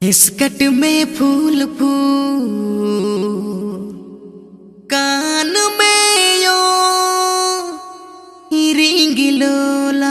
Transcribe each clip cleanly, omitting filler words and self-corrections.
हिस्कट में फूल फूल कान में यो रिंग लोला।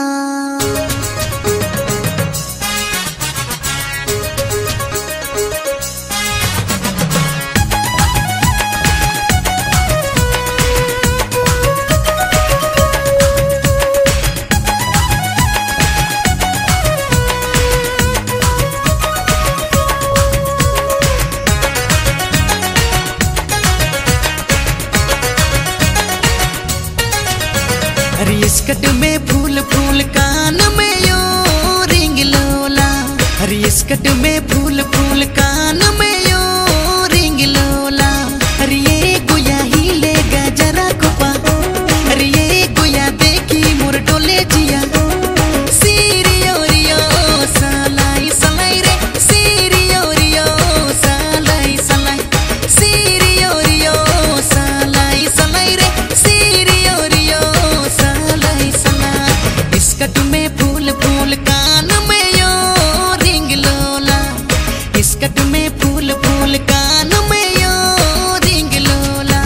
हिस्कट में फूल फूल कान में यो रिंग लोला। हिस्कट में फूल फूल कान में यो रिंग लोला। अरे ये गुया ही लेगा जरा कोपा। अरे ये गुया देखी मोर डोले जिया। सीरियो रियो सलाई सलाई रे सीरियो रियो सलाई सलाई। सीरियो रियो सलाई सलाई रे सीरियो रियो सलाई सलाई। हिस्कट में फूल फूल कान में यो रिंग लोला। हिस्कट में फूल फूल कान में यो रिंग लोला।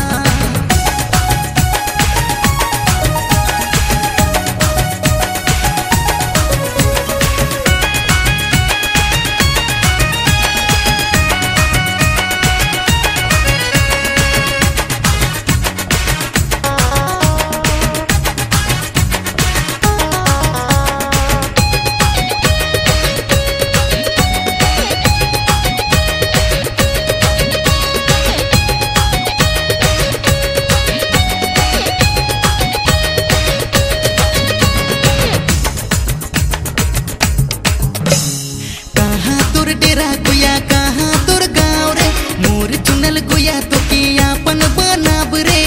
डेरा गुया कहाँ तोर गाँव रे मोर चुनल गुया तो कियापन बनाब रे।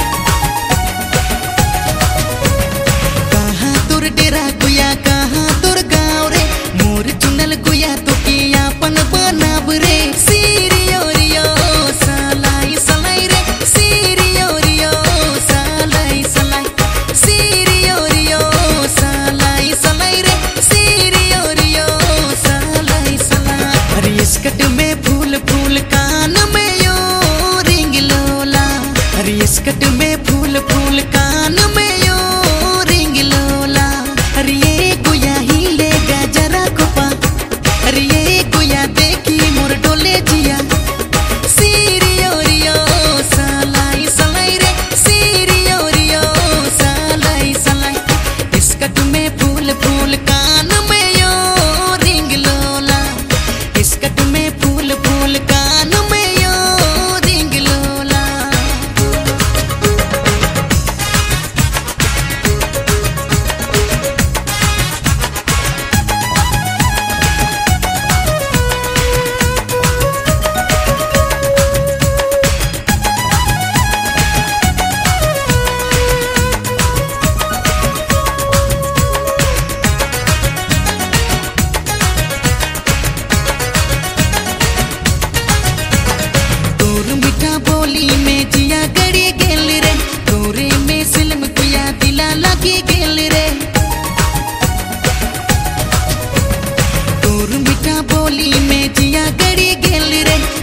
कहाँ तोर डेरा गुया कहाँ तोर गाँव रे मोर चुनल गुया तो कियापन बनाब रे। सीरियो रियो सलाई सलाई रे सीरियो रियो सलाई सलाई। सीरियो रियो सलाई सलाई रे सीरियो रियो सलाई सलाई। हिस्कट में फूल फूल कान में यो रिंग लोला। हिस्कट में फूल फूल कान में यो रिंग लोला। अरे ये गुया ही लेगा जरा कोपा। अरे ये गुया देखी मोर डोले जिया। सीरियो रियो सलाई सलाई रे सीरियो रियो सलाई सलाई। हिस्कट में फूल फूल कान में यो रिंग लोला। हिस्कट में फूल फूल कान में यो रिंग लोला। बोली में जिया गड़ी गेल रे तोरे में सिल्म कुया दिला लगी गेल रे। तोर मीठा बोली में जिया गड़ी गेल रे